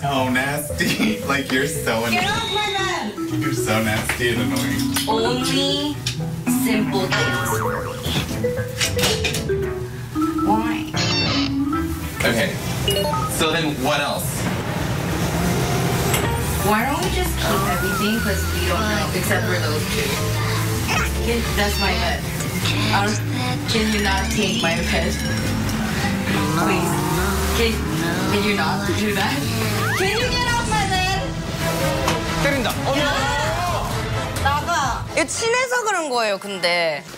so nasty. Like, you're so Get annoying. off my bed! You're so nasty and annoying. Only simple things. Why? Okay. So then what else? Why don't we just keep everything because we don't know, except for those two. That's my bed. Can you not take my bed? Please. Can you not do that? Can you get off my bed? 때린다. 나가. 이거 친해서 그런 거예요, 근데.